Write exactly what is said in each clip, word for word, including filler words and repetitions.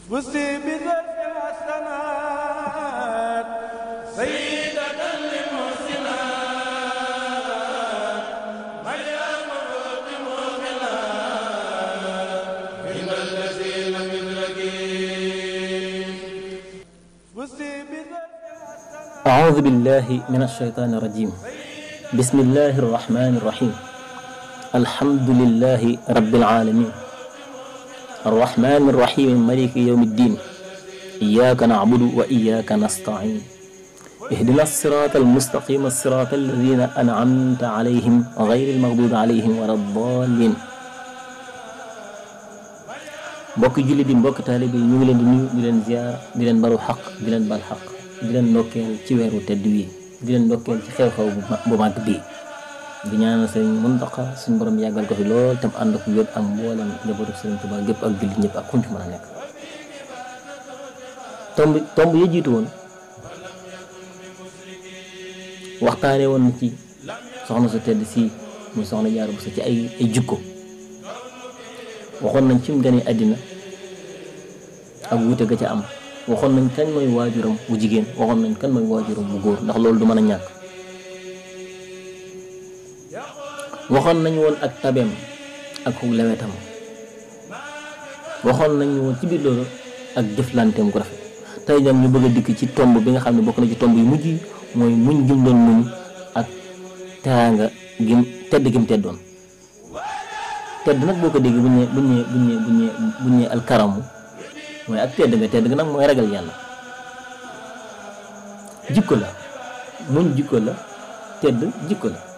فزتي بذات الحسنات سيدة للمحسنات مريم رب المؤمنات إن الذي لم يدرك فزتي بذات الحسنات. أعوذ بالله من الشيطان الرجيم. بسم الله الرحمن الرحيم. الحمد لله رب العالمين الرحمن الرحيم مالك يوم الدين. إياك نعبد وإياك نستعين. اهدنا الصراط المستقيم الصراط الذين أنعمت عليهم غير المغضوب عليهم ولا الضالين. mbokk julli di mbokk taalibe yi ñu ngi leen di nuyu di leen ziar di leen balu xaq di leen bal xaq di leen ndokkeel ci weeru tedd wi di leen ndokkeel ci xew-xew bu màgg bii di ñaanal Sëriñ Muntaxa suñu borom yàggal ko fi lool tam ànd ko wér ak mboolem njabootu Sëriñ Tuubaa gépp ak jullit ñëpp ak kuñ ci mën a nekk. tomb tomb yi jiitu woon waxtaane woon na ci soxna su tedd si muy soxna Jaara Buso ci ay ay jikko waxoon nañ ci mu gane àddina ak wuute ga ca am waxoon nañ kan mooy waajuram bu jigéen waxoon nañ kan mooy waajuram bu góor ndax loolu du mën a ñàkk waxoon nañ woon ak tabeem ak lewetam waxoon nañ woon ci biir loolu ak jëflanteem gu rafet tey nag ñu bëgg a dikk ci tomb bi nga xam ne bokk na ci tomb yu mujj yi mooy muñ gim doon muñ ak teraanga gim tedd gim teddoon tedd nag boo ko déggee bu ñu nee bu ñu nee bu ñu nee bu ñu nee bu ñu nee alkaramu mooy ak tedd nga tedd nga nag mooy ragal yàlla jikko la muñ jikko la tedd jikko la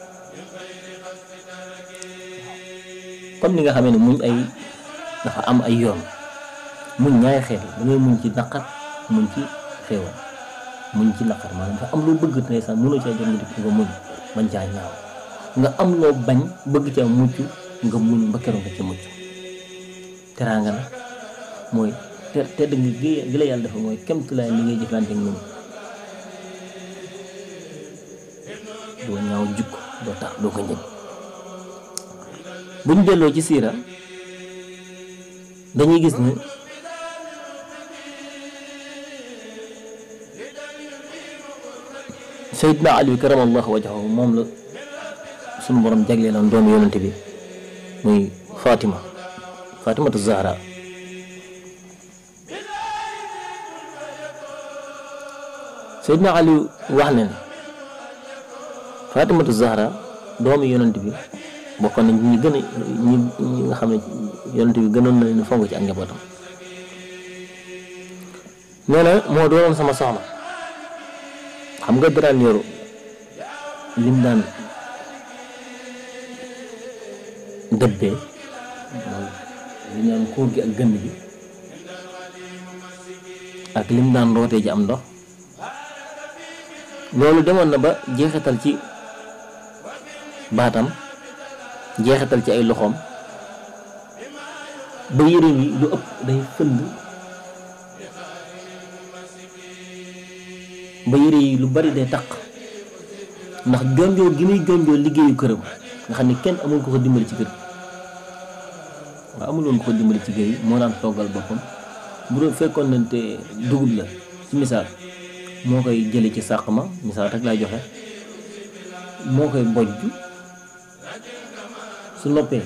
comme ni nga xamee ne muñ ay dafa am ay yoon muñ ñaari xeet la da ngay muñ ci naqar muñ ci xéewal muñ ci naqar maanaam dafa am loo bëgg te ne sax mënoo caa jot nga def nga muñ bañ caa ñaaw nga am loo bañ bëgg caa mucc nga muñ ba keroog nga ci mucc teraanga la mooy te tedd nga gi la yàlla dafa mooy kemtulaay li ngay jëflante ak ñoom doo ñaaw jukko doo tax doo ko njëg buñ delloo ci siira dañuy gis ne Seydina Ali karamallahu wajhahu moom la sunu borom jagleeloon doomu yonent bi muy Fatima Fatimatu Zahra Seydina Ali wax ne Fatimatu Zahra doomu yonent bi bokkoon nañ ñi gën a ñi ñi nga xam ne yonent bi gënoon na leen fonk ci ak njabootam nee na moo doonoon sama soxna xam nga daraan yoru lim daan dëbbee li ñaan kóor gi ak gënn gi ak lim daan rootee ji am ndox loolu demoon na ba jeexital ci baatam jeexital ci ay loxoom ba yére yi lu ëpp day fënd ba yére yi lu bari day taq ndax jonjoo gi muy jonjoo liggéeyu këram nga xam ne kenn amul ko ko dimbali ci kër waaw amuloon ko ko dimbali ci kër yi moo daan toggal boppam bu doon fekkoon nañ te dugub la ci misaal moo koy jële ci sàq ma misaal rek lay joxe moo koy bojj su noppee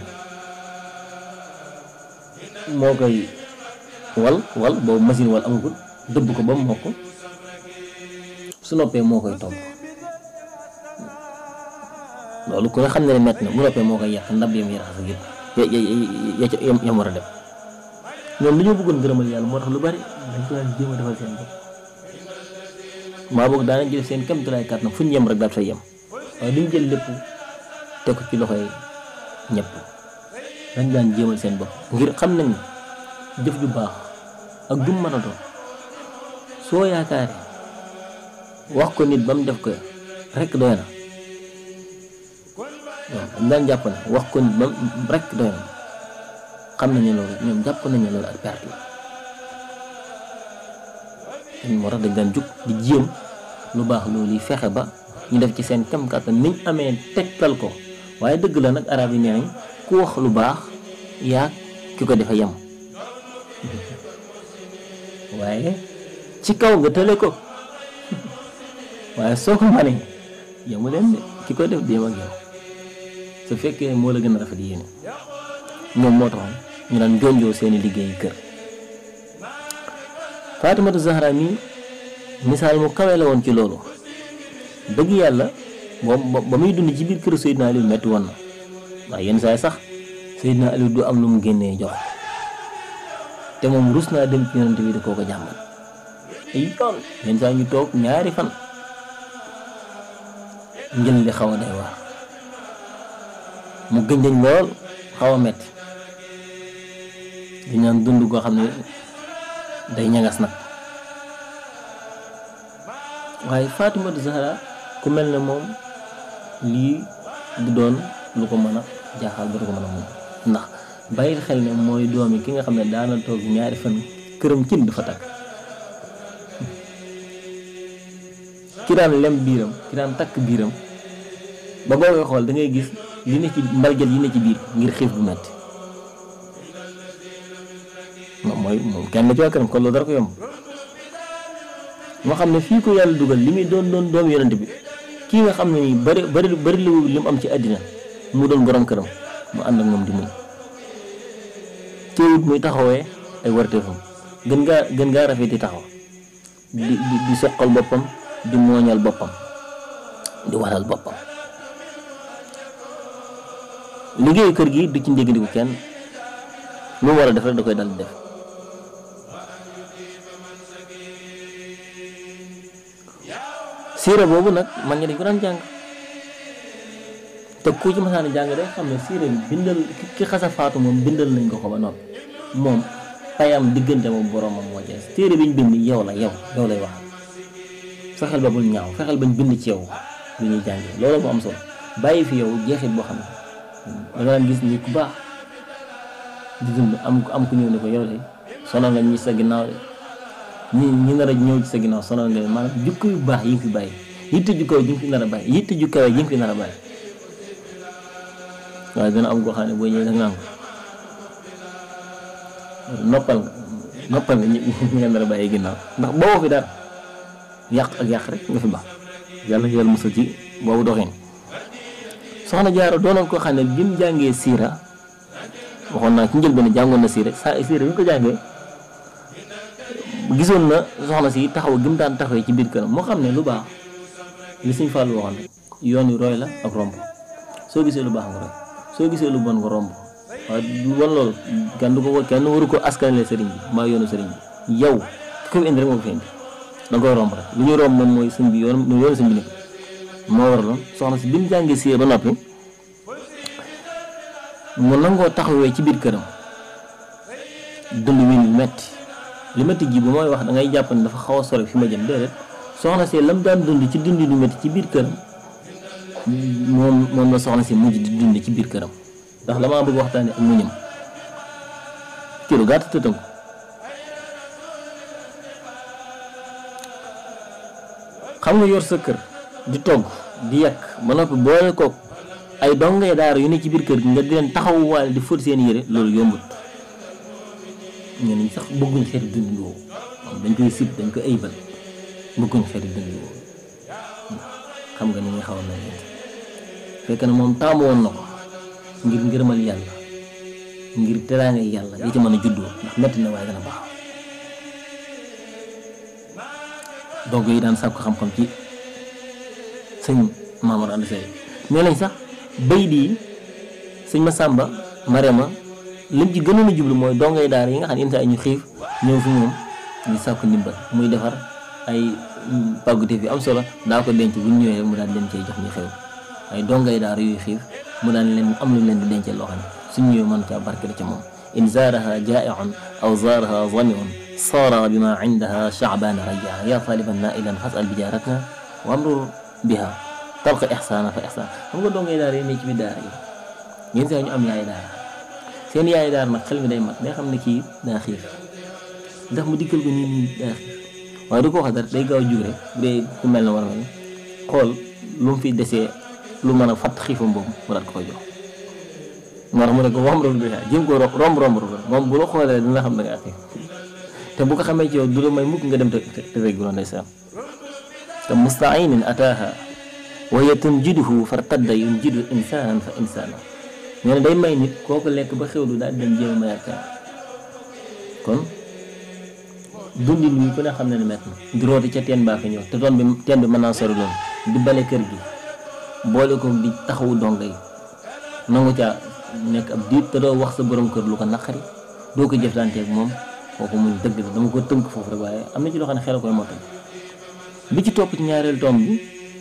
moo koy wal wal boobu machine wal amagul dëbb ko ba mu mokk su noppee moo koy togg loolu ku ne xam ne ne mett na bu noppee moo koy yàq ndab yam yi raxas ak yëpp ya yam war a def ñoom dañoo bëggoon gërëmal yàlla moo tax lu bari dañ ko daan jéem a defal seen bopp maa boog daana jël seen kamtulaay kàttan fu ñu yem rek daal fay yem waaye duñ jël lépp teg ko ci loxoy ñëpp dañ daan jéemal seen bopp ngir xam nañ jëf ju baax ak dum mën a doon soo yaakaaree wax ko nit ba mu def ko rek doy na waaw dañ daan jàpp ne wax ko nit ba mu rek doy na xam nañu loolu ñoom jàpp nañu loolu ak perte la moo tax dañ daan jug di jéem lu baax loolu yi fexe ba ñu def ci seen kam kàttan niñ amee tegtal ko waaye dëgg la nag arab yi nee nañ ku wax lu baax yaa ki ko defa yem waaye ci kaw nga tële ko waaye soo ko manee yamu leen de ki koy def déem ak yow su fekkee moo la gën a rafet yéene ñoom moo taxoon ñu daan jonjoo seeni liggéeyu kër. Fatimatu Zahra mi misaal mu kawe la woon ci loolu dëgg yàlla boobu ba muy dund ci biir kër Seydina Aliou metti woon na waaye yenn saa yi sax Seydina Aliou du am lu mu génnee jox te moom rus naa dem ci yonent bi di koo ko jàmbat ay yoon yenn saa ñu toog ñaari fan njël li xaw a day waar mu gënjañ lool xaw a metti di ñaan dund goo xam ne day ñagas nag waaye Fatimatu Zahra ku mel ne moom lii du doon lu ko mën a jaaxal ba du ko mën a moom ndax bàyyil xel ne mooy doomi ki nga xam ne daana toog ñaari fan këram cin du fa takk ki daan lem biiram ki daan takk biiram ba boo koy xool da ngay gis li ne ci mbalget yi ne ci biir ngir xiif bu metti moom mooy moom kenn ci waa këram kon loolu dara ko yomb moo xam ne fii ko yàlla dugal li muy doon doon doomu yonent bi kii nga xam ne nii bari bari bari li mu am ci àddina mu doon borom këram mu ànd ak moom di muñ teewut muy taxawee ay warteefam gën ngaa gën ngaa rafet di taxaw di di di soqal boppam di mooñal boppam di waral boppam liggéeyu kër gi du ci njëgandiku kenn lu mu war a def rek da koy dal di def siira boobu nag mag ñi dañ ko daan jàng te ku ci masaana jàng day xam ne siira bi bindal ki xasa faatu moom bindal nañ ko ko ba noppi moom payam diggante moom boromam moo jeex téere biñ bind yow la yow yow lay wax fexeel ba bul ñaaw fexeel bañ bind ci yow lu ñuy jàngee loolu moo am solo bàyyi fi yow jeexit boo xam ne da nga daan gis ni ku baax di dund am am ku ñëw ne ko yow de sonal nga ñi sa ginnaaw de ñi ñi nar a ñëw ci sa ginnaaw sonal nga maanaam jukko yu baax yi nga fi bàyyi yitte ju kaw yi nga fi nar a bàyyi yitte ju kawe yi nga fi nar a bàyyi waaye dana am koo xam ne boo ñëwee da nga naan ko noppal nga noppal nga ñi nga nar a bàyyi ginnaaw ndax boo fi dara yàq ak yàq rek nga fi baax yàlla yàlla musal ci boobu doxin soxna Jaara doonoon koo xam ne bi mu jàngee siira waxoon naa ci njëlbéen jàngoon na siira sa siira bi ñu ko jàngee gisoon na soxna si taxaw gi mu daan taxawee ci biir këram moo xam ne lu baax li Sëñ Fallu waxoon rek yoon wi roy la ak romb soo gisee lu baax nga roy soo gisee lu bon nga romb waaye du wan loolu kenn du ko kenn waru ko askanale sëriñ bi maa yoonu sëriñ bi yow ki ko indi rek moo ko fi indi da nga koy romb rek lu ñuy romb moom mooy sëñ bi yoon yoonu sëñ bi nekk moo waraloon soxna si bi mu jàngee siira ba noppi mu nangoo taxawee ci biir këram dund wi ni metti li metti ji bu mooy wax da ngay jàpp ne dafa xaw a sore fi ma jëm déedéet soxna si lam daan dund ci dund lu metti ci biir këram moom moom la soxna si mujj di dund ci biir këram ndax la maa bëgg waxtaane ak muñam kii lu gàtt tëtënku xam nga yor sa kër di togg di yàq ba noppi boole ko ay dongay daara yu ne ci biir kër gi nga di leen taxawuwaale di fóot seen yére loolu yombut ñenn ñi sax bëgguñ xeeti dund woowu dañ koy sib dañ koy aybal bëgguñ xeeti dund woowu xam nga ni nga xaw na leen fekk na moom taamu woon na ko ngir ngërëmal yàlla ngir teraangay yàlla yi ci mën a juddoo ndax metti na waaye dana baax donc yi daan sàkku xam-xam ci sëñ Mamadou Anta Seye nee nañ sax bay di sëñ Masamba Marema lim ci gënoon a jublu mooy dongay daara yi nga xam ne yenn saa yi ñu xiif ñëw fi moom ñu sàkku ndimbal muy defar ay pàgguteef yu am solo daa ko denc bu ñu ñëwee mu daan leen cee jox ñu xew ay dongay daara yuy xiif mu daan leen am lu leen di dencee loo xam ne suñ ñëwee mën caa barkeel ca moom in zaaraha jaa'i'un aw zaaraha zami'un saara bima indaha sha'bana rajaa ya taliban na'ilan fas'al bijaratna wa amrur biha talqa ihsana fa ihsan xam nga dongay daara yi ne ci biir daara yi yenn saa ñu am yaay daara seen yaay daara nag xel mi day mat day xam ne kii daa xiif ndax mu dikkal ko nii nii daa xiif waaye du ko wax dara day gaaw a jug rek bu dee ku mel ne war na xool lu mu fi desee lu mën a fàtt xiifam boobu mu daat ko koy jox moo tax mu ne ko romb romb bi jéem ko romb romb romb moom bu la xoolee dina xam ne nga xiif te bu ko xamee ci yow du la may mukk nga dem te te réglo ndeysaan te mustainin ataaha wa hiya tunjiduhu fartadda yunjidu insaanan fa insaana nee na day may nit kooku lekk ba xewlu daal dem jéem a mayaat kenn kon dundin wi ku ne xam ne ne mett na di rooti ca teen baa fi ñëw te toon bi teen bi mën naa sori loolu di bale kër gi boole ko di taxawu donga yi nangu caa nekk ab diit te doo wax sa borom kër lu ko naqari doo ko jëflanteeg moom kooku muñ dëgg la dama ko tënk foofu rek waaye am na ci loo xam ne xel koy motal bi ci topp ci ñaareel tomb bi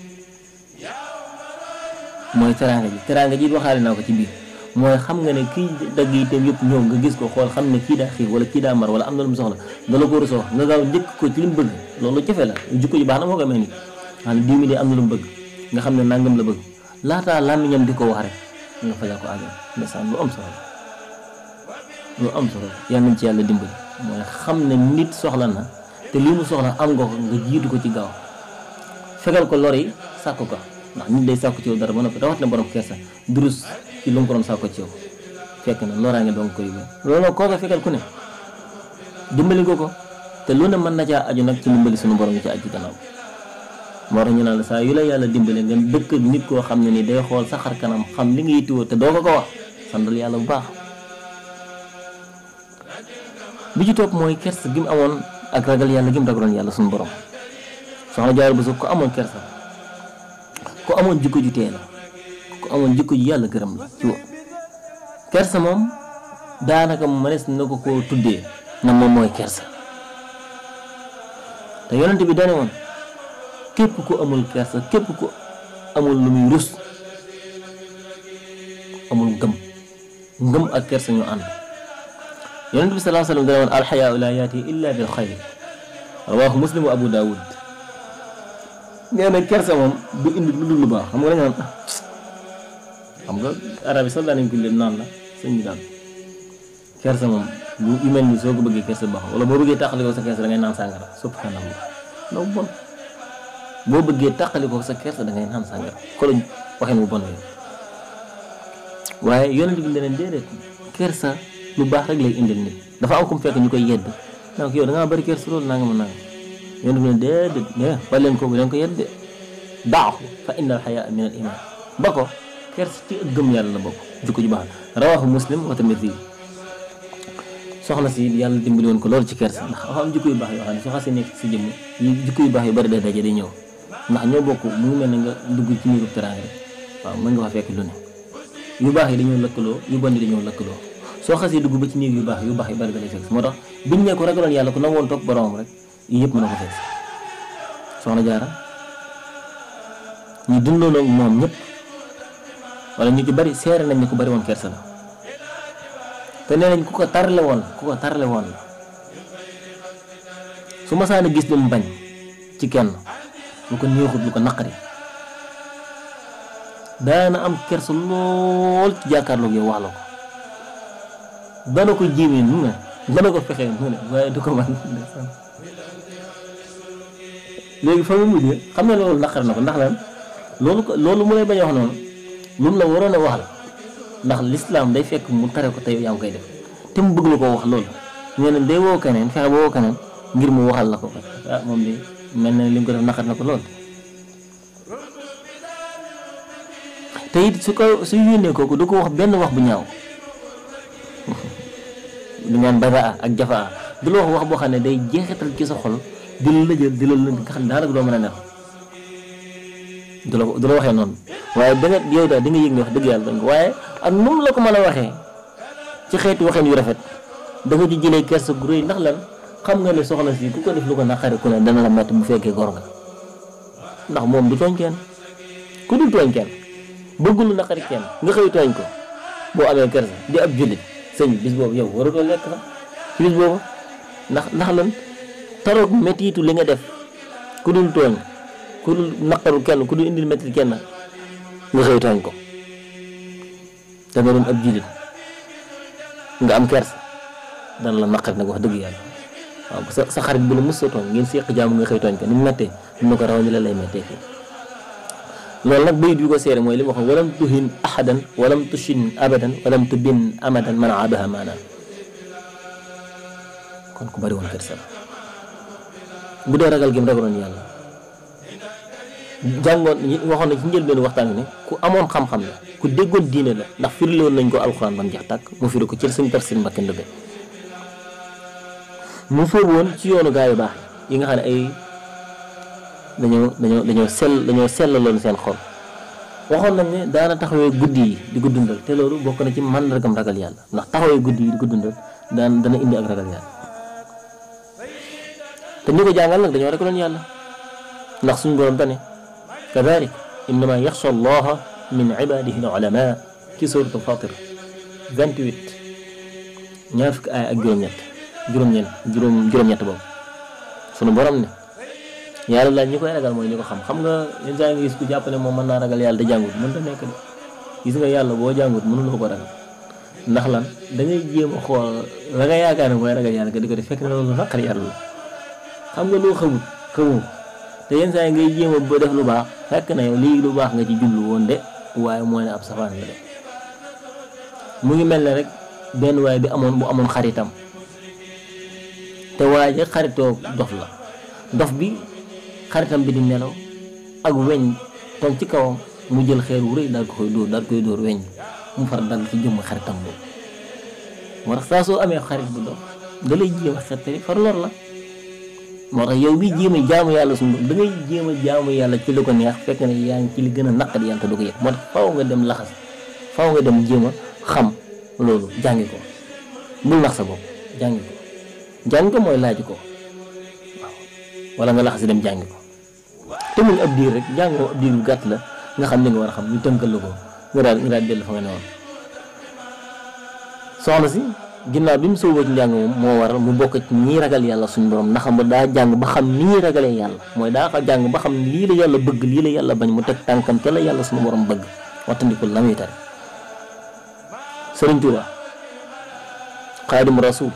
mooy teraanga ji teraanga ji waxaale naa ko ci biir mooy xam nga ne kii dagg itam yëpp ñëw nga gis ko xool xam ne kii daa xiif wala kii daa mar wala am na lu mu soxla nga la ko war a soxla nga gaaw njëkk ko ci li mu bëgg loolu jafe la jikko ji baax na moo koy may nit xam ne diw mi de am na lu mu bëgg nga xam ne nangam la bëgg laataa làmmiñam di ko wax rek nga fajal ko àggal ndeysaan lu am solo lu am solo yal nañ ci yàlla dimbali mooy xam ne nit soxla na te lii mu soxla am nga ko nga jiitu ko ci gaaw fegal ko lor yi sàkk ko ndax nit day sàkku ci yow dara ba noppi rawat na borom kersa durus ci lu mu ko doon sàkko ci yow fekk na loraange doon koy yóbbu loolu koo ko fekkal ku ne dimbali ko ko te lu ne mën na caa aju nag ci dimbali suñu borom yi ci aju gannaaw moo tax ñu naan la saa yu la yàlla dimbale nga dëkk nit koo xam ne ni day xool sa xar kanam xam li nga yittewoo te doo ko ko wax santal yàlla bu baax bi ci topp mooy kersa gi mu amoon ak ragal yàlla gi mu ragaloon yàlla suñu borom soxna Jaara Buso ko amoon kersa ku amoon jikko ju tee la ku amoon jikko ju yàlla gërëm la ci woon kersa moom daanaka mënees na ko koo tuddee na moom mooy kersa te yonent bi dane woon képp ku amul kersa képp ku amul lu muy rus amul ngëm ngëm ak kersa ñu ànd yonent bi sallallahu alayhi wa sallam dane woon alxayaau laa yaati illa bil xayr rawaahu muslim wa abu daawud nee na kersa moom du indi lu dul lu baax xam nga dañu naan xam nga arab yi sax daanañ ko leen naan la sëñ bi daal kersa moom bu yu mel ni soo ko bëggee kersa baax wala boo bëggee tàqalikoo sa kersa da ngay naan sàngara subhanallah ndaw bon boo bëggee tàqalikoo sa kersa da ngay naan sàngara xoluñ waxin wu bon yooyu waaye yonent bi ne leen déedéet kersa lu baax rek lay indil nit dafa am ko mu fekk ñu koy yedd donc yow da ngaa bëri kersa loolu naa nga mën naa yéen daf leen déedéet mais ba leen ko bu leen ko yedde daaxu fa inna al xayaa min al iman ba ko kersa ci gëm yàlla la bokk jikko ju baax rawahu muslim wa Tirmidhi soxna si yàlla dimbali woon ko loolu ci kersa ndax dafa am jikko yu baax yoo xam ne soo xasee nekk si jëmm yi jikko yu baax yu bari day daje day ñëw ndax ñoo bokk mu ngi mel ne nga dugg ci niiru teraanga rek waaw mën nga fa fekk lu ne yu baax yi dañoo lëkkaloo yu bon yi dañoo lëkkaloo soo xasee dugg ba ci niir yu baax yu baax yu bari da lay fekk moo tax biñ ne ko ragaloon yàlla ko nangoon topp boromam rek yii yëpp mën na ko fekk soxna Jaara ñu dundoon ak moom ñëpp wala ñu ci bari seere nañ ne ku bari woon kersa la te nee nañ ku ko tarle woon ku ko tarle woon la su ma saana gis lu mu bañ ci kenn lu ko neexut lu ko naqari daana am kersa lool ci jàkkaarloog yow wax la ko dana ko jiimee nu ne dana ko fexee nu ne waaye du ko man léegi fa mu mujjee xam ne loolu naqar na ko ndax lan loolu ko loolu mu lay bañ a wax noonu lu mu la waroon a wax la ndax lislaam day fekk mu tare ko te yow yaa ngi koy def te mu bëgg la ko wax loolu nee na day woo keneen fexe ba woo keneen ngir mu waxal la ko ah moom de mel na li mu ko def naqar na ko lool. te it su ko su yónnee kooku du ko wax benn wax bu ñaaw du ñaan badaa ak jafaa du la wax wax boo xam ne day jeexital ci sa xol. di la lëjël di la lënd nga xam ne daanaka doo mën a neex du la du la waxee noonu waaye da nga yow daal di nga yëg ne wax dëgg yàlla dañ ko waaye ak moom la ko mën a waxee ci xeeti waxeen yu rafet da nga ci jëlee kersa gu rëy ndax lan xam nga ne soxna si ku ko def lu ko naqari ku ne dana la metti bu fekkee gor nga ndax moom du tooñ kenn ku dul tooñ kenn bëggul lu naqari kenn nga xëy tooñ ko boo amee kersa di ab jullit sëñ bis boobu yow waratoo lekk sax ci bis boobu ndax ndax lan taroog mettitu li nga def ku dul tooñ ku dul naqaru kenn ku dul indil metti kenn nga xëy tooñ ko da nga doon ab jullit nga am kersa dana la naqari nag wax dëgg yàlla waaw sa sa xarit bu la mës a tooñ ngeen seq jaamu nga xëy tooñ ko ni mu mettee ni mu ko raw ni la lay mettee fii loolu nag bayit bi ko seere mooy li ma waxoon walam tuhin ahadan walam tushin abadan walam tubin amadan man abaha maanaam kon ku bari woon kersa la bu dee ragal gi mu ragaloon yàlla jàngoon waxoon na ci njëlbeenu waxtaan wi ne ku amoon xam-xam la ku déggoon diine la ndax firiloon nañ ko alxuraan ban jeex tàkk mu firi ko ci sëñ Tafsir Mbakke Ndëgg mu sóobu woon ci yoonu gaa yu baax yi nga xam ne ay dañoo dañoo dañoo sell dañoo sellaloon seen xol waxoon nañ ne daana taxawee guddi yi di ko dundal te loolu bokk na ci màndargam ragal yàlla ndax taxawee guddi yi di ko dundal daan dana indi ak ragal yàlla te ñu ko jàngal nag dañoo ragaloon yàlla ndax suñu borom dane kadalik innama yaxsha allaha min ibadihi al ulama ci suratu Fatir vingt-huit ñaar fukki aaya ak juróom-ñett juróom-ñeent juróom juróom-ñett boobu suñu borom ne yàlla laaj ñi koy ragal mooy ñi ko xam xam nga yenn saa nga gis ku jàpp ne moom mën naa ragal yàlla te jàngut mën ta nekk de gis nga yàlla boo jàngut mënuloo ko ragal ndax lan da ngay jéem a xool la nga yaakaar ne mooy ragal yàlla nga di ko def fekk na loolu naqar yàlla la xam nga loo xamut xamoo te yenn saa yi ngay jéem a ba def lu baax fekk na yow lii lu baax nga ci jublu woon de waaye mooy ne ab safaan la de mu ngi mel ne rek benn waay bi amoon bu amoon xaritam te waaye xaritoo dof la dof bi xaritam bi di nelaw ak weñ toog ci kawam mu jël xeer wu rëy daal ko koy dóor daal koy dóor weñ mu far dal ci jëmm xaritam boobu moo tax saa soo amee xarit bu dof da lay jéem a xettali far lor la moo tax yow bi jéem a jaamu yàlla suñu da ngay jéem a jaamu yàlla ci lu ko neex fekk na yaa ngi ci li gën a naqari yàlla te du ko yëg moo tax faaw nga dem laxas faaw nga dem jéem a xam loolu jàngi ko bul nax sa bopp jàngi ko jàngi ko mooy laaj ko waaw wala nga laxasi dem jàngi ko te muy ab diir rek jàngoo ab diir bu gàtt la nga xam li nga war a xam ñu tënkal la ko nga daal nga daal dellu fa nga ne woon soxna si ginnaaw bi mu sooboo ci njàng moom moo waral mu bokk ci ñii ragal yàlla suñu borom ndax ba daa jàng ba xam ni ñuy ragalee yàlla mooy daa xa jàng ba xam lii la yàlla bëgg lii la yàlla bañ mu teg tànkam te la yàlla suñu borom bëgg wattandikul la muy tere Sëriñ Tuuba Xaadim Rasul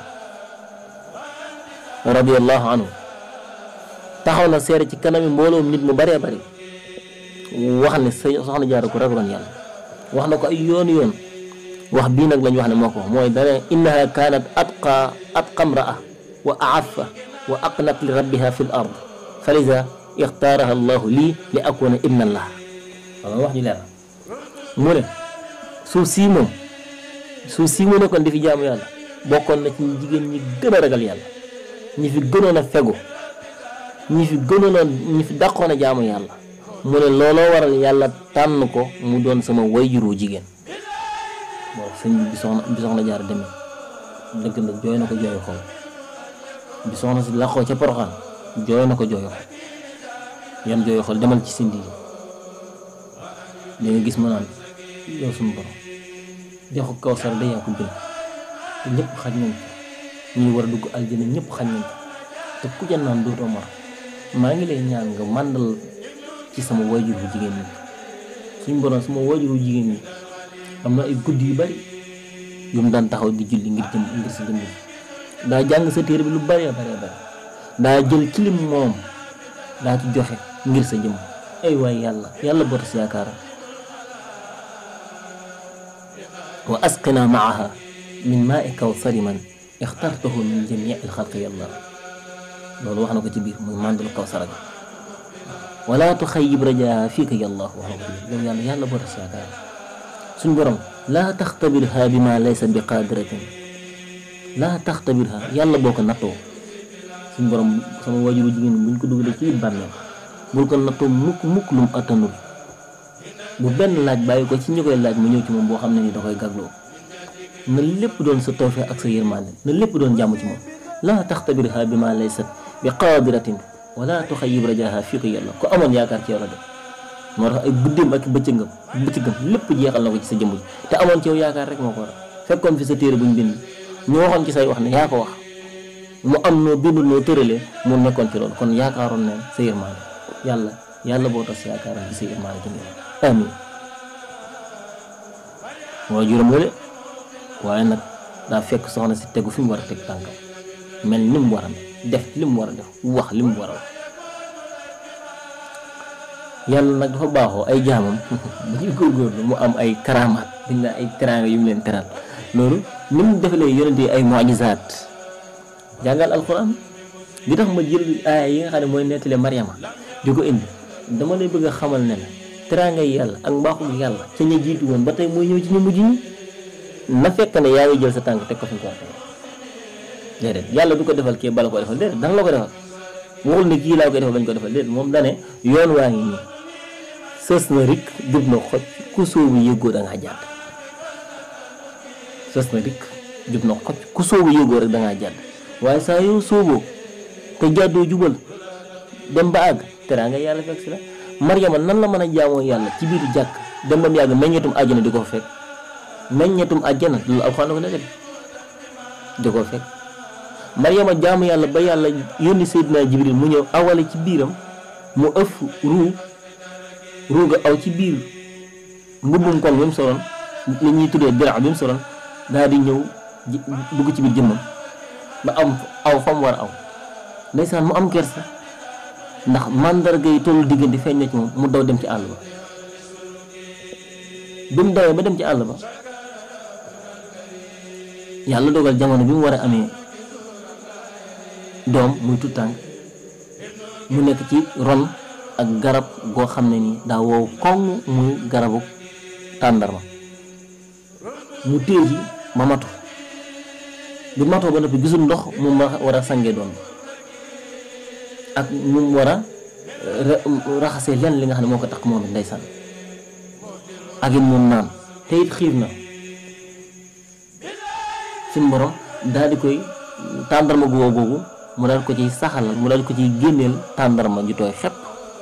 radiyallahu anhu taxaw na seere ci kanami mbooloom nit mu bëree bëri wax ne sa soxna Jaara ko ragaloon yàlla wax na ko ay yoon yoon wax bii nag lañ wax ne moo ko wax mooy dane innaha kaanat atqa atqa mraa wa aafa wa aqnat li rabbiha fi l ard fa lisa ixtaaraha allahu lii li akuna ibna allah wala wax ji leer mu ne suuf sii moom suuf sii mu nekkoon di fi jaamu yàlla bokkoon na ci jigéen ñi gën a ragal yàlla ñi fi gënoon a fegu ñi fi gënoon a ñi fi dàqoon a jaamu yàlla mu ne looloo waral yàlla tànn ko mu doon sama wayjuru jigéen bon sëñ bi soxna bi soxna Jaara demee dëgg la jooy na ko jooyu xol bi soxna si laqoo ca Poroxaan jooy na ko jooyu xol yan jooyu xol demal ci sindi yi li nga gis ma naan yow suñu borom dexu Kawsar da yaa ko bind te ñëpp xaj nañ ko ñuy war a dugg aljana ñëpp xaj nañ ko te ku ca naan dootoo mar maa ngi lay ñaan nga màndal ci sama waajur bu jigéen ñi suñu borom sama waajur bu jigéen ñi am na ay guddi yu bari yu mu daan taxaw di julli ngir jëm ngir sa jëmm daa jàng sa téere bi lu bari bari bari daa jël ci lim moom daa ci joxe ngir sa jëmm ay waay yàlla yàlla boo tas yaakaar wa asqina maaha min maai kawsari man ixtartahu min jamii alxalqi yàlla loolu wax na ko ci biir muy màndalu kawsara ga wala tuxayib rajaa fii ka yàlla wax na ko ci biir yow yàlla yàlla boo tas yaakaar suñ borom laa taxtabirha bi ma laysa bi qaadiratin laa taxtabirha yàlla boo ko nattoo suñ borom sama waajuru jigéen buñ ko dugalee ci biir bàmmeel bul ko nattoo mukk mukk lum attanul bu benn laaj bàyyi ko ci ñi koy laaj mu ñëw ci moom boo xam ne ni da koy gagloo na lépp doon sa tawfeex ak sa yërmande na lépp doon jàmm ci moom laa taxtabirha bi ma laysa bi qaadiratin wala tuxayib rajaha fii ko yàlla ko amoon yaakaar ci yow la de moo tax ay guddeem ak bëccëgam bëccëgam lépp jeexal na ko ci sa jëmb ji te amoon ci yow yaakaar rek moo ko war a fekkoon fi sa téere buñ bind ñu waxoon ci say wax ne yaa ko wax mu am noo bindul noo tëralee mu nekkoon ci loolu kon yaakaaroon ne sa yërmaande yàlla yàlla boo tas yaakaaroon ci sa yërmaande ci ngeen amin waaye juróom la de waaye nag daa fekk soxna si tegu fi mu war a teg tànkam mel ni mu war a def li mu war a def wax li mu war a wax yàlla nag dafa baaxoo ay jaamam bu ñuy góorgóorlu mu am ay karamaat dañ la ay teraanga yu mu leen teral loolu ni mu defalee yonente yi ay mu'jizaat jàngal alxuraan li tax ma jël aaya yi nga xam ne mooy nettali Maryama di ko indi dama lay bëgg a xamal ne la teraanga yàlla ak mbaaxu yàlla ca ña jiitu woon ba tey mooy ñëw ci ñu mujj ñi na fekk ne yaa ngi jël sa tànk teg ko fi nga ko war a déedéet yàlla du ko defal kii bala ko defal déedéet dana la ko defal waxul ne kii laa koy defal bañ ko defal déedéet moom dane yoon waa ngi nii sës na rik jub na xoj ku sóobu yëgoo da ngaa jàdd sës na rik jub na xoj ku sóobu yëgoo rek da ngaa jàdd waaye saa yow sóoboo te jàddoo jubal dem ba àgg teraanga yàlla fekk si la Maryama nan la mën a jaamoo yàlla ci biir jàkk dem ba mu yàgg meññetum àjjana di ko fa fekk meññetum àjjana loolu alxuraan ko nekk di ko fekk Maryama jaamu yàlla ba yàlla yónni Seydina Jibril mu ñëw awale ci biiram mu ëff ruu ruu ga aw ci biir mbubbum kon bi mu soloon li ñuy tuddee dirax bi mu soloon daal di ñëw dugg ci biir jëmmam ba am aw fa mu war a aw ndeysaan mu am kersa ndax mandarga yi tollu diggante feeñ na ci moom mu daw dem ci àll ba bi mu dawee ba dem ci àll ba yàlla dogal jamono bi mu war a amee doom muy tuttànk mu nekk ci ron ak garab goo xam ne nii daa wow koŋ muy garabu tàndarma mu téye ji ma matu bi matoo ba noppi gisul ndox mu ma war a sange doom bi ak mu war a raxasee lenn li nga xam ne moo ko tax moom it ndeysaan ak it moom naan te it xiif na suñu borom daal di koy tàndarma gu wow googu mu daal ko ciy saxalal mu daal ko ciy génneel tàndarma ju tooy xepp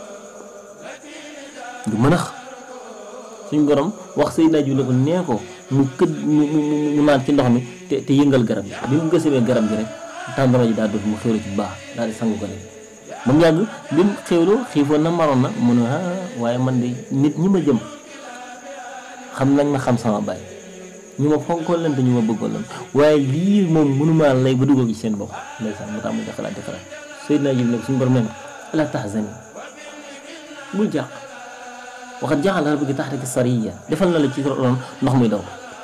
du mën a suñu borom wax Seydina Jibril ko nee ko mu këdd mu mu naan ci ndox mi te te yëngal garab bi bi mu gësamee garab gi rek tàndarma ji daal dootu mu xéwlu ci bu baax daal di sangu ko def ba mu yàgg bi mu xéwlu xiifoon na maroon na mu ne ah waaye man de nit ñi ma jëm xam nañ ma xam sama baay ñu ma fonkoon leen te ñu ma bëggoon leen waaye lii moom mënumaa lay ba dugal ci seen bopp ndeysaan mu tàmm di xalaat di xalaat Seydina Jibril nag suñu borom nee na la tahzani bul jàq waxat jaaxal la bëgg taxtaki sariya defal na la ci ron ndox muy daw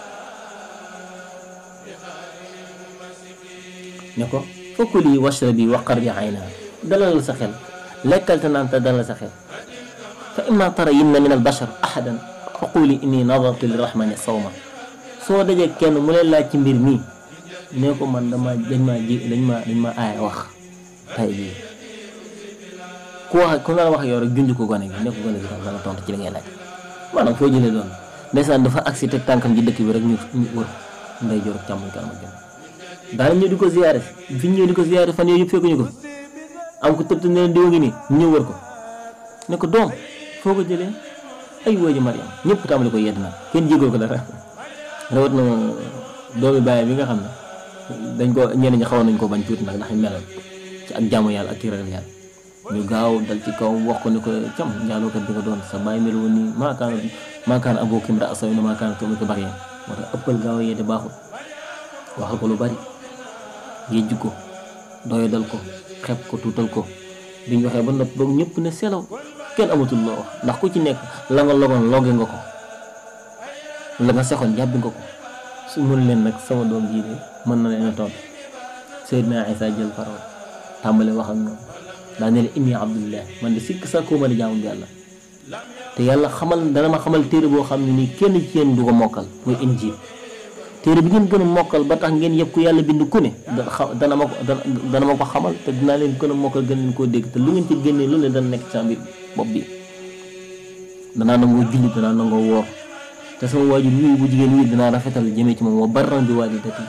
ne ko fakuli washrabi waqarri ayna dalal sa xel lekkal te naan te dalal sa xel fa imma tarayinna min al bashar ahadan faquli inni nadartu lirrahmani sawma soo dajee kenn mu leen laaj ci mbir mii ne ko man dama dañ maa ji dañ ma dañ ma aaya wax tay jii ku wax ku nga wax yow rek junj ko gone gi ne ko gone gi tam dana tontu ci li ngay laaj maanaam foo jëlee doon ndeysaan dafa agsi teg tànkam ji dëkk bi rek ñu ñu wër nday jor ak càmmoñ kanam ak daana ñëw di ko ziyaare fi ñu ñëw di ko ziyaare fan yooyu yëpp fekkuñu ko am ko tëb te ne diwa ngi nii ñu ñëw wër ko ne ko doom foo ko jëlee ay wooju Maryam ñëpp tàmbali ko yedd na kenn jégoo ko dara rawat na doomi bàyyi bi nga xam ne dañ ko ñenn ñi xawoon nañ ko bañ tuuti nag ndax melal ci ak jaamu yàlla ak ci ragal yàlla ñu gaaw dal ci kaw wax ko ne ko cam njaalookat bi nga doon sa bàyyi mel woon nii maakaan maakaan aboo kim ra asaw na maakaan to ko bari moo tax ëppal gaaw yedde baaxul waxal ko lu bari géej ko doyo dal ko xeeb ko tuutal ko biñ waxee ba nopp boog ñëpp ne selaw kenn amatul loo wax ndax ku ci nekk la nga logoon logge nga ko la nga sexoon jàbbi nga ko su mën leen nag sama doom jii de mën na leen a tontu Seydina Isa jël parole tàmbale wax ak ñoom daa ne la inni abdullah man de sikk sa koo ma di jaamu yàlla te yàlla xamal dana ma xamal téere boo xam ne nii kenn ci yéen du ko mokkal muy injiil téere bi ngeen gën a mokkal ba tax ngeen yëpp ku yàlla bind ku ne dana ma ko dana ma ko xamal te dinaa leen gën a mokkal gën leen koo dégg te lu ngeen ci génnee lu ne dana nekk ci mbir bopp bi danaa nangoo julli danaa nangoo woor te sama waajur wii bu jigéen wii dinaa rafetal jëmee ci moom wa barran bi waalidati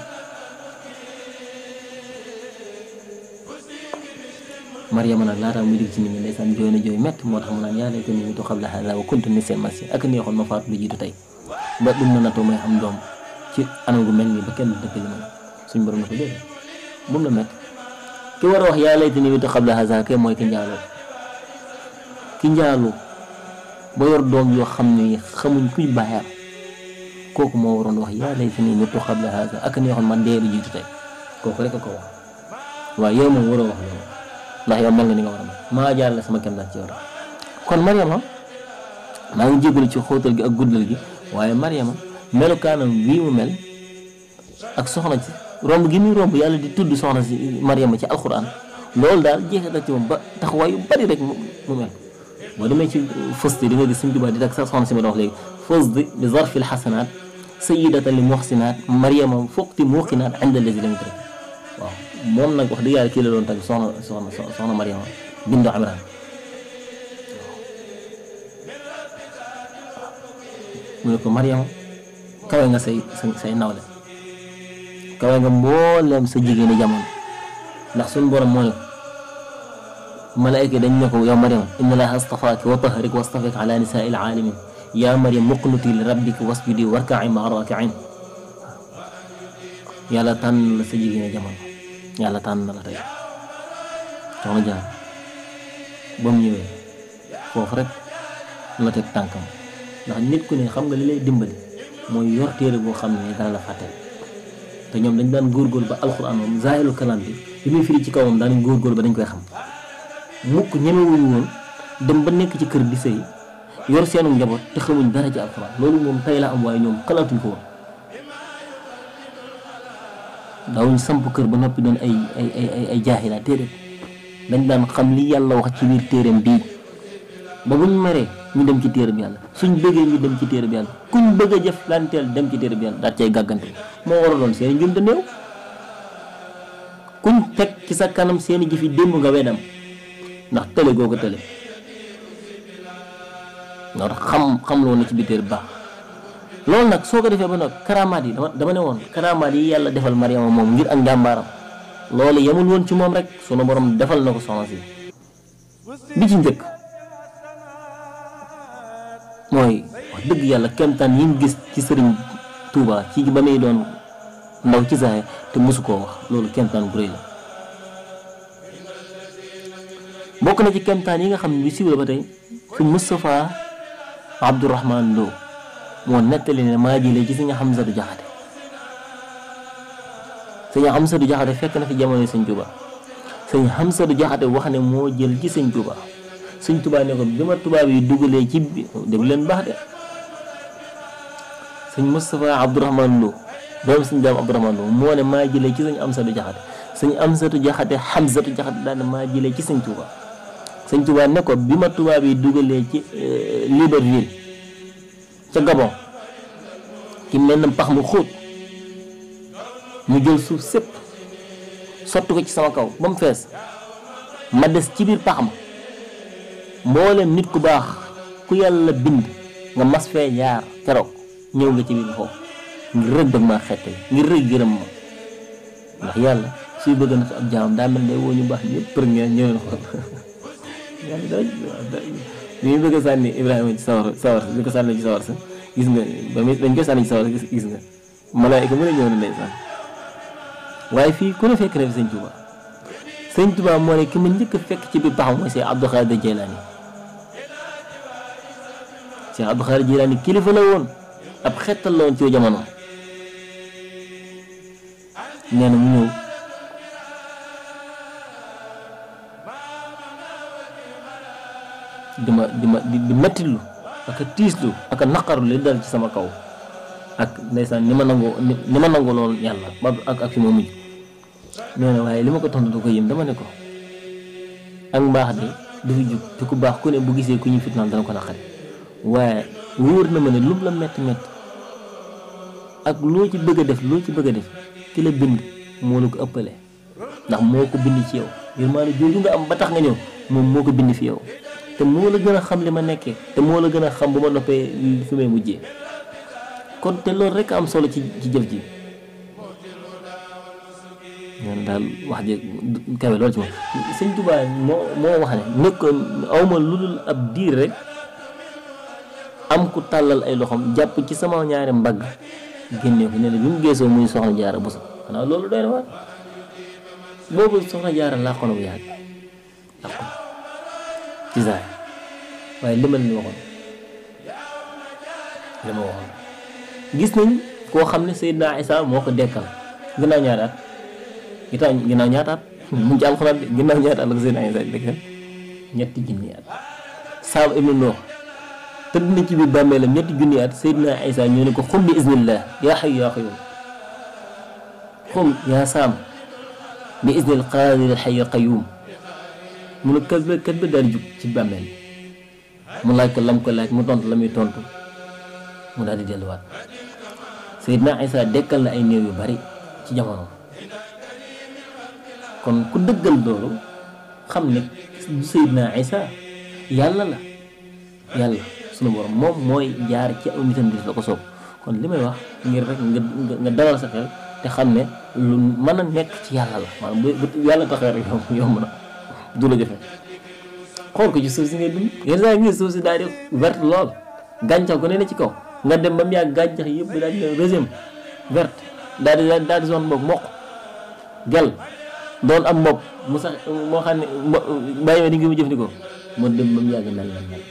Maryama nag laataa muy dig ci nit ñi ndeysaan jooy na jooy métti moo tax mu naan yaa laytanii mitu qabla haadaa wa kuntu nasiyan mansiyaa ak neexoon ma faatu lu jiitu tey ba dum na natoo may am doom ci anam gu mel nii ba kenn dëppali ma suñ borom na ko dégg bu mu la métti ki war a wax yaa laytanii mitu qabla haadaa kay mooy ki njaaloo ki njaaloo ba yor doom yoo xam ne xamuñ kuy bàyyam kooku moo waroon wax yaa laytanii mitu qabla haadaa ak neexoon man dee lu jiitu tey kooku rek a ko wax waaw yow moom waroo wax loolu ndax yow mel nga ni nga war a mel maa jaarale sama kem daal ci yow kon Maryama maa ngi jégalu ci xóotal gi ak guddal gi waaye Maryama melukaanam wii mu mel ak soxna ci romb gi muy romb yàlla di tudd soxna si Mariama ci alxuraan loolu daal jeexital ci moom ba taxawaay yu bari rek mu mu mel boo demee ci Fusdi di nga gis Sëñ Tuubaa di tak sax soxna si ma doon wax léegi Fusdi bi zarfil xasanaat sayyidatan li muhsinaat Mariama fuqti muuqinaat inda lazi lam yudrak waaw moom nag wax dëgg yàlla kii la doon tag soxna soxna soxna Mariama bindu Imraan mu ne ko Mariama kawe nga say say nawle kawe nga mboolem sa jigéeni jamono ndax suñu borom moo ne malaayka dañ ne ko yow Mariam inna laaha astafaaki wa tahharaki wa astafaki ala nisaa il aalamin yaa Mariam muqnuti li rabbiki wasjudi warka'i ma'a raaki'in yàlla tànn la sa jigéeni jamono yàlla tànn na la tey soxna Jaar ba mu ñëwee foofu rek la teg tànkam ndax nit ku ne xam nga li lay dimbali mooy yor téere boo xam ne dana la fàtteel te ñoom dañ daan góorgóorlu ba alxuraan moom zaahirul kalaam bi li muy firi ci kawam daan góorgóorlu ba dañ koy xam mukk ñemewuñu woon dem ba nekk ci kër di sëy yor seenu njaboot te xamuñ dara ci alxuraan loolu moom tey la am waaye ñoom xalaatuñ ko woon daawuñ samp kër ba noppi doon ay ay ay ay jaaxilaa téere dañ daan xam li yàlla wax ci biir téereem bii ba buñ meree ñu dem ci téere bi yàlla suñ bëggee ñu dem ci téere bi yàlla kuñ bëgg a jëf lanteel dem ci téere bi yàlla daal cay gàggante moo waraloon seeni njumte néew kuñ teg ci sa kanam seeni jëfi démb nga wedam ndax tële goo ko tële ndax xam xam loo na ci biir téere baax loolu nag soo ko defee ba nag karamaat yi dama dama ne woon karamaat yi yàlla defal Mariama moom ngir ak njàmbaaram loolu yemul woon ci moom rek sunu borom defal na ko soxna si bi ci njëkk mooy wax dëgg yàlla kemtaan yi mu gis ci sëriñ Touba ci ba muy doon ndaw ci saxe te mosu koo wax loolu kemtaan bu rëy la bokk na ci kemtaan yi nga xam ne bi siiw la ba tey fi Moustapha Abdourahman Lo moo nettali ne maa jëlee ci sëñ Hamsatu Jaxate sëñ Hamsatu Jaxate fekk na fi jamono sëñ Touba sëñ Hamsatu Jaxate wax ne moo jël ci sëñ Touba sëñ Touba ne ko bi ma tubaab yi dugalee ci bi déglu leen baax de sëñ Moustapha Abdourahman Lo doomu sëñ Jaam Abdourahman Lo moo ne maa jëlee ci sëñ Amsatu Jaxate sëñ Amsatu Jaxate Hamsatu Jaxate daal ne maa jëlee ci sëñ Touba sëñ Touba ne ko bi ma tubaab yi dugalee ci Libreville ca Gabon ci mel na pax mu xóot ñu jël suuf sépp sotti ko ci sama kaw ba mu fees ma des ci biir pax ma mboolem nit ku baax ku yàlla bind nga mas fee jaar keroog ñëw nga ci biir foofu ngir rëg bëgg maa xette ngir rëg gërëm ma ndax yàlla suy bëgg na ab jaamam daa mel day woo ñu baax ñëpp për ngeen ñëween xool yàlla da bi ñu bëgg a sànni Ibrahima ci sawar sawar bi ko sànni ci sawar sa gis nga ba mi dañ koy sànni ci sawar sa gis nga malaayika mu ne ñëw na ndeysaan waaye fii ku ne fekk na fi sëñ Touba sëñ Touba moo ne ki ma njëkk a fekk ci biir paxam mooy Cheikh Abdou Khadir Jeylaani Cheikh Abdou Khadir Jeylaani kilifa la woon ab xettal la woon ci jamono nee na mu ñëw di ma di ma di mettitlu ak a tiislu ak a naqarlu li dal ci sama kaw ak ndeysaan ni ma nangoo ni ma nangoo loolu yàlla ba ak ak fi ma mujj nee na waaye li ma ko tontu du ko yëm dama ne ko ak mbaax de du fi jug te ku baax ku ne bu gisee ku ñu fitnaan dana ko naqari waaye wóor na ma ne lu la metti metti ak loo ci bëgg a def loo ci bëgg a def ki la bind moo la ko ëppale ndax moo ko bind ci yow yërmaande jooju nga am ba tax nga ñëw moom moo ko bind fi yow te moo la gën a xam li ma nekkee te moo la gën a xam bu ma noppee fi may mujjee kon te loolu rek am solo ci ci jëf ji ñoom daal wax ji kawe loolu ci moom sëñ Tuubaa moo moo wax ne nekk awma lu dul ab diir rek am ku tàllal ay loxoom jàpp ci sama ñaari mbagg génne ko ne la bi mu geesoo muy soxna jaara bu sax xanaa loolu doy na waar boobu soxna jaara làqu na bu yàgg làqu ci saay waaye li ma leen waxoon li ma waxoon gis nañ koo xam ne Seydina Isa moo ko dekkal ginnaaw ñaari at ginnaaw ginnaaw ñaata at mu ci alxuraan de ginnaaw ñaata at la ko Seydina Isa dekkal ñetti junni at Saab ibnu Nuux tëdd na ci biir bàmmeelam ñetti junni at Seydina Isa ñoo ne ko xum bi iznillah yaa hayyu yaa qayyuum xum yaa saam bi isnil qaadir al hayy al qayyum mu ne kat ba kat ba daal di jug ci bàmmeel mu laaj ko lam ko laaj mu tontu la muy tontu mu daal di delluwaat Seydina Isa dekkal na ay néew yu bari ci jamono kon ku dëggal loolu xam ne Seydina Isa yàlla la yàlla sunu borom moom mooy jaar ci aw nitam di la ko soob kon li may wax ngir rek nga nga dalal sa xel te xam ne lu mën a nekk ci yàlla la maanaam bu yàlla taxee rek yomb yomb na du la jafe xool ko ci suuf si ngay dund yenn saa ngi suuf si daal di verte lool gàncax gu ne na ci kaw nga dem ba mu yàgg gàncax yëpp daal di régime verte daal di daal di zone boobu mboq gel doon am mboq mu sax moo xam ne mbo bàyyi ma di ngi mu jëfandikoo moo dem ba mu yàgg mel mel mel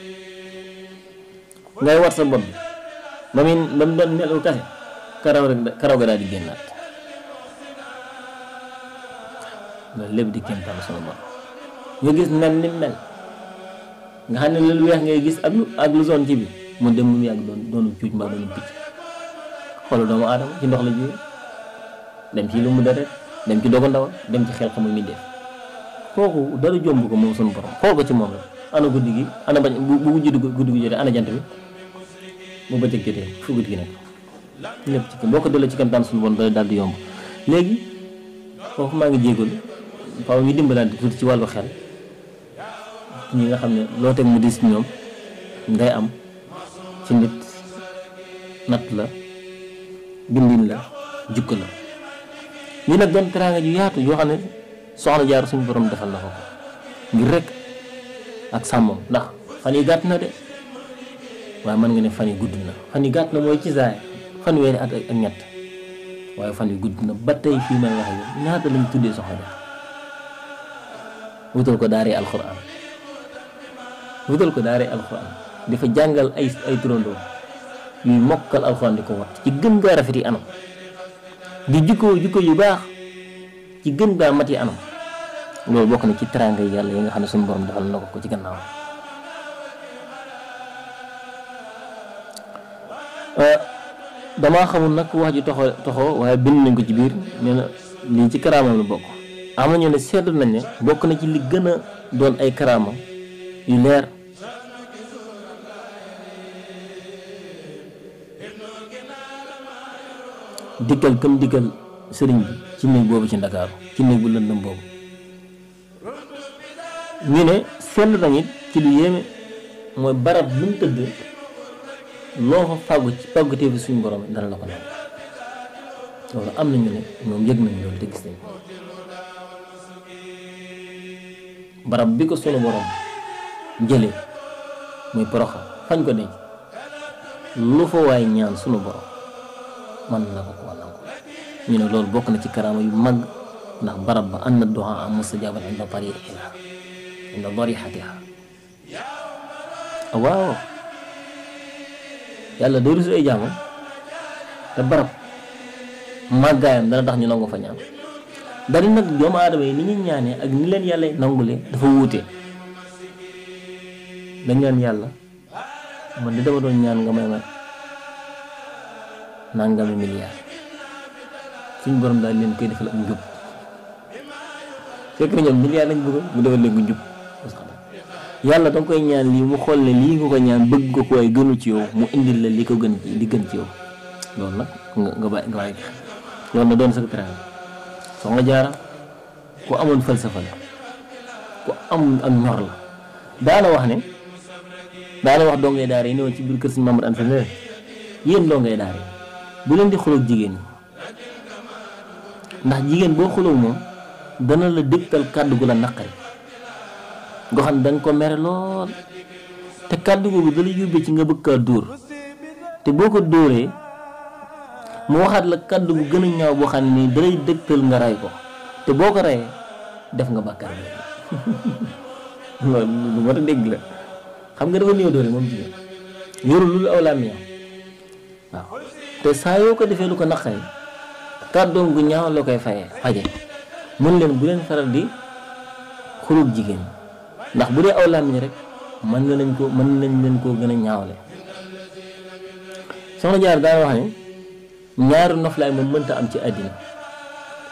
ngay war sa bopp bi ba muy ba mu doon nelaw kase karaw rek karaw ga daal di génnaat loolu lépp di kéemtaan sunu borom nga gis mel ni mel nga xam ne lu weex ngay gis ak lu ak lu zone ci bi mu dem mu yàgg doon doonu cuuj mbaa doonu picc xoolal doomu aadama ci ndox la jógee dem ci lu mu deret dem ci dogo ndawal dem ci xel xamu mi def kooku dara jomb ko moom sunu borom xool ko ci moom la ana guddi gi ana bañ bu bu guddi guddi gi jotee ana jant bi bu bëccëg jotee fu guddi gi nekk lépp ci boo ko delloo ci kantaan sunu borom dara daal di yomb léegi foofu maa ngi jégalu faaw ñu dimbalante tuuti ci wàllu xel ñi nga xam ne loo teg mu dis ñoom ngay am ci nit natt la bindin la jukk la lii nag doon teraanga ju yaatu yoo xam ne soxna jaar suñu borom defal na ko ko ngir rek ak sàmmam ndax fan yi gàtt na de waaye mën nga ne fan yi gudd na fan yi gàtt na mooy ci saay fan weeri at ak ñett waaye fan yi gudd na ba tey fii may waxe yow ñaata lañ tuddee soxna jaar wutal ko daaree alxuraan wutal ko daaree alxuraan dafa jàngal ay ay turandoo yuy mokkal alxuraan di ko wat ci gën gaa rafet yi anam di jikko jikko yu baax ci gën gaa mat yi anam loolu bokk na ci teraanga yàlla yi nga xam ne suñu borom defal na ko ko ci gannaaw damaa xamul nag wax ji toxo toxo waaye bind nañ ko ci biir nee na lii ci karaamam la bokk am na ñu ne seetlu nañ ne bokk na ci li gën a doon ay karaama yu leer dikkal këm dikkal sëriñ bi ci néeg boobu ci Ndakaaru ci néeg bu lëndëm boobu ñu ne seetlu nañu ci lu yéeme mooy barab bu mu tëdd loo fa fàggu ci fàggutee fi suñu borom dana la ko naan loolu am nañu ne ñoom yëg nañ loolu te gis nañ barab bi ko sunu borom jëlee muy Porokhane fañ ko denc lu fa waay ñaan sunu borom man na ko koo nangu ñu ne loolu bokk na ci karaama yu mag ndax barab ba anna du'a mustajaban inda tariixiha inda darixatiha waaw yàlla day rusu ay jaamam te barab màggaayam dana tax ñu nangu fa ñaan dari nag doomu aadama yi ni ñuy ñaanee ak ni leen yàlla nangule dafa wuute dañ ñaan yàlla man di dama doon ñaan nga may ma nangami milliard suñ borom daal leen koy defal ak njub fekk na ñoom milliard lañ bëgg mu defal leen ko njub yàlla danga koy ñaan lii mu xool ne lii nga ko ñaan bëgg ko ko waaye gënu ci yow mu indil la li ko gën li gën ci yow loolu nag nga nga bàyyi nga bàyyi loolu na doon secrétaire soxna Jaara ku amoon falsafa la ku am ak ñor la daana wax ne daana wax dongay daara yi newoon ci biir kër Sëñ Mamadou Anta ne yéen dongay daara yi bu leen di xuloog jigéen ñi ndax jigéen boo xuloog moom dana la dégtal kàddu gu la naqari goo xam ne danga ko mere lool te kàddu googu da la yóbbee ci nga bëgg kaa dóor te boo ko dóoree mu waxaat la kàddu gu gën a ñaaw boo xam ne nii dalay dégtal nga ray ko te boo ko rayee def nga bàkkaar bi loolu lu mat a dégg la xam nga dafa néew doole moom jigéen yorul lu aw làmmiñam waaw te saa yoo ko defee lu ko naqari kàddoom gu ñaaw la koy fayee faje mun leen bu leen faral di xulub jigéen ndax bu dee aw làmmiñ rek mën nga nañ ko mën nañ leen koo gën a ñaawle soxna Jaar daan wax ne ñaari noflaay moom mënta am ci àddina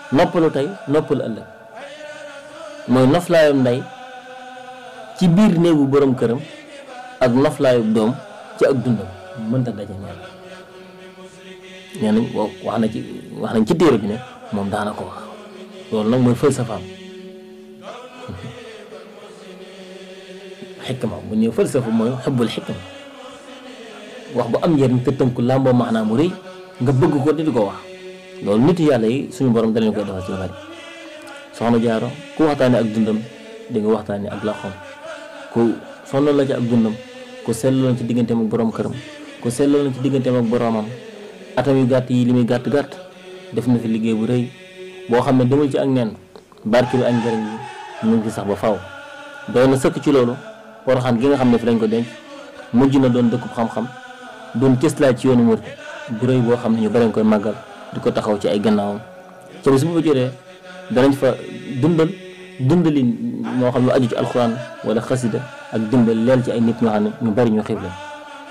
noppalu tey noppalu ëllëg mooy noflaayu ndey ci biir néegu borom këram ak noflaayu doom ci ak dundam mënta daje ñaar nee nañ wax na ci wax nañ ci téere bi ne moom daana ko wax loolu nag mooy falsafaam xikma bu ñëw falsafa mooy xubbul xikma wax bu am njëriñ te tënku làmboo maanaam mu rëy nga bëgg ko di ko wax loolu nit yàlla yi suñu borom dalañu koy defal ci lu bari soxna Jaara ku waxtaane ak dundam di nga waxtaane ak làqoom ku sonal la ci ak dundam ku seetlu ci digganteem ak borom këram ku seetlu ci digganteem ak boromam atam yu gàtt yi li muy gàtt gàtt def na fi liggéey bu rëy boo xam ne demul ci ak nen barke bi ak njëriñ yi mu ngi sax ba faw doy na sëkk ci loolu Poroxaan gi nga xam ne fi lañ ko denc mujj na doon dëkkub xam-xam doon cëslaay ci yoonu murid bu rëy boo xam ne ñu bari nga koy màggal di ko taxaw ci ay gannaawam ca bis bu fa jotee danañ fa dundal dundali moo xam lu aju ci alxuraan wala xasida ak dimbal leel ci ay nit ñoo xam ne ñu bari ñu xiif la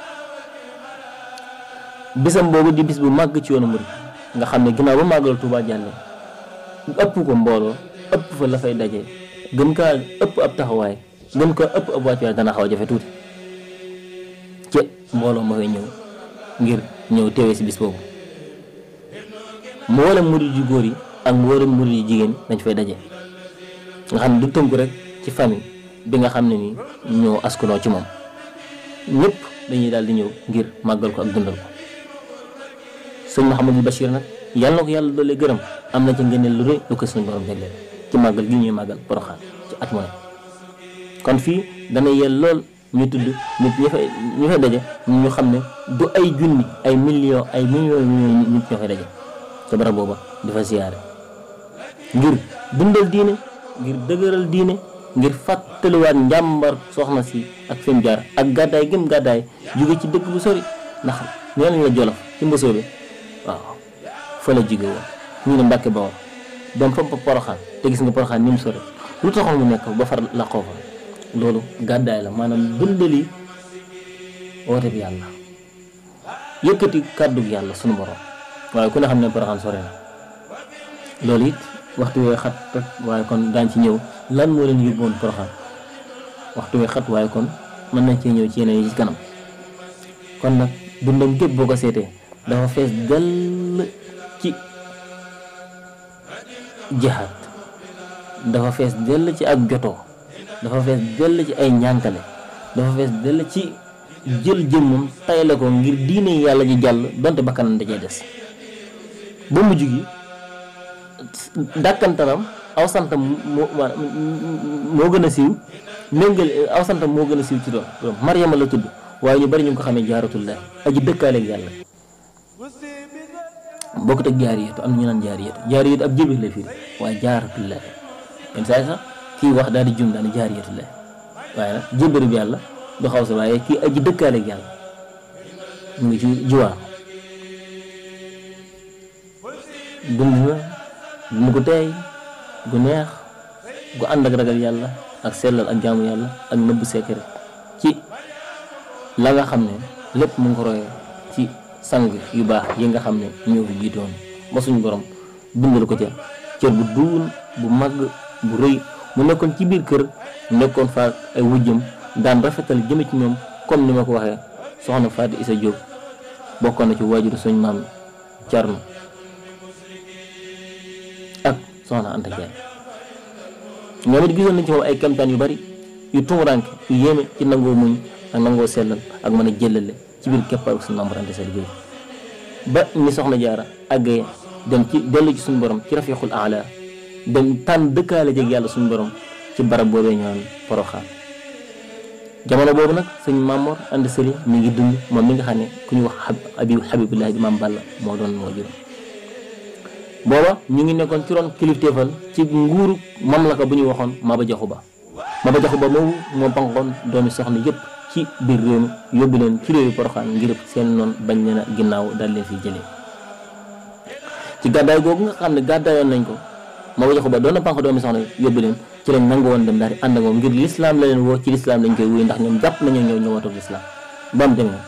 bisam boobu di bis bu màgg ci yoonu murid nga xam ne ginnaaw ba màggal Tuubaa jàlle ëpp ko mbooloo ëpp fa la fay daje gën kaa ëpp ab taxawaay gën ko ëpp ab wàccuwaay dana xaw a jafe tuuti ci mbooloo ma fay ñëw ngir ñëw teewee si bis boobu mboolem murid yu góor yi ak mboolem murid yu jigéen dañ fay daje nga xam ne du tënku rek ci famille bi nga xam ne ni ñoo askanoo ci moom ñëpp dañuy daal di ñëw ngir màggal ko ak dundal ko sëñ Mouhamadou Bachir nag yàlla na ko yàlla doole gërëm am na ci ngëneel lu rëy lu ko suñu borom jagleel ci màggal gi ñuy màggal Poroxaan ci at mu ne kon fii dana yel lool ñu tudd nit ñi fay ñu fay daje ñu xam ne du ay junni ay millions ay millions millions nit ñoo fay daje ca barab booba di fa siyaare ngir dundal diine ngir dëgëral diine ngir fàttaliwaat njàmbar soxna si ak fi mu jaar ak gàddaay gëm gàddaay jóge ci dëkk bu sori ndax nee nañ la Jolof ci mbosoo bi waaw fa la jóge woon ñu ne Mbàkke Bawol dem fa Poroxaan te gis nga Poroxaan ni mu sori lu taxoon mu nekk ba far la xoo fa loolu gàddaay la maanaam dundali woote bi yàlla yëkkati kàddu gi yàlla sunu borom waaye ku ne xam ne Poroxaan sori na loolu it waxtu wee xat rek waaye kon daañ ci ñëw lan moo leen yóbboon Poroxaan waxtu wee xat waaye kon mën nañ cee ñëw ci yeneen yi ci kanam kon nag dundam gépp boo ko seetee dafa fees dell ci jihaad dafa fees dell ci ak jotoo dafa fees dell ci ay ñànkale dafa fees dell ci jël jëmmam tay la ko ngir diine yàlla ji jàll donte bakkanam da cee des ba mujj gi dàkkantaram aw santam moo moo gën a siiw méngal aw santam moo gën a siiw ci doom Mariama la tudd waaye ñu bari ñu ngi ko xamee jaaratullahi aji dëkkaaleeg yàlla bokkut ak jaariyatu am na ñu naan jaariyatu jaariyatu ab jébir la firi waaye jaaratullahi yenn saa sax kii wax daal di jum daal di jaariyatullahi waaye nag jébir bi yàlla du xaw sa waaye kii aji dëkkaaleeg yàlla mu ngi ci jiwaar dund na dund gu teey gu neex gu ànd ak ragal yàlla ak sellal ak jaamu yàlla ak nëbb secret ci la nga xam ne lépp mu ngi ko royee ci sang yu baax yi nga xam ne ñoo fi jiitoon ba suñu borom bindal ko ca cër bu duun bu màgg bu rëy mu nekkoon ci biir kër nekkoon fa ay wujjam daan rafetal jëme ci ñoom comme ni ma ko waxee soxna Faati Isa Jóob bokkoon na ci waajuru suñ maam Cerno ak soxna Anta Jaay ñoom it gisoon nañ ci moom ay kamtaan yu bari yu tumuranke yu yéeme ci nangoo muñ ak nangoo sellal ak mën a jëlale ci biir keppaaru suñu maam Anta Sali Jóob ba ni soxna Jaara àggee dem ci dellu ci suñu borom ci rafiqul aala dem tànn dëkkaale jeg yàlla suñu borom ci barab boobee ñu naan Poroxaan jamono boobu nag sëñ Mamor Anta Sali mi ngi dund moom mi nga xam ne ku ñu wax Habib Habibullahi di maam Balla moo doon moo jur booba ñu ngi nekkoon ci ron kilifteefal ci nguuru mamlaka bu ñuy waxoon Maba Jaxu Ba Maba Jaxu Ba moomu moo banqoon doomi soxna yëpp ci biir réew mi yóbbu leen ci réewu Poroxaan ngir seen noon bañ leen a ginnaaw daal leen fiy jëlee ci gàddaay googu nga xam ne gàddaayoon nañ ko Maba Jaxu Ba doon na banq doomi soxna yóbbu leen ci lañ nangu woon dem daal di ànd ak moom ngir lislaam la leen woo ci lislaam lañ koy wuy ndax ñoom jàpp nañu ñëw ñëwatoog lislaam ba mu demee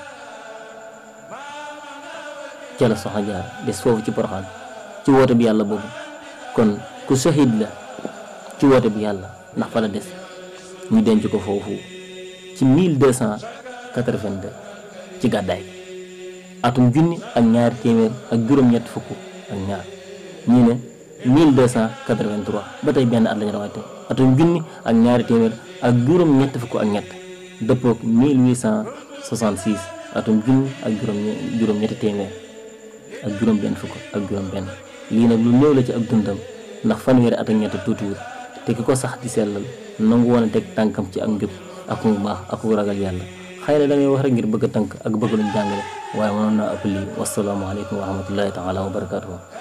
ca la soxna Jaara des foofu ci Poroxaan ci woote bi yàlla boobu kon ku shahid la ci woote bi yàlla ndax fa la des ñu denc ko foofu ci mille deux cent quatre-vingt-deux ci gàddaay atum junni ak ñaari téeméer ak juróom-ñett fukk ak ñaar ñii ne mille deux cent quatre-vingt-trois ba tey benn at lañu rawate atum junni ak ñaari téeméer ak juróom-ñett fukk ak ñett dëppook mille huit cent soixante-six atum junni ak juróom juróom-ñetti téeméer ak juróom-benn fukk ak juróom-benn lii nag lu néew la ci ak dundam ndax fanweeri at ak ñett tuutiwul te ki ko sax di sellal nangu woon a teg tànkam ci ak njub ak mu baax ak mu ragal yàlla xëy na da ngay wax rek ngir bëgg a tënk ak bëgg luñ jàngale waaye mënoon naa ëpp lii wassalaamu aleykum wa rahmatullahi taala wa barakatuhu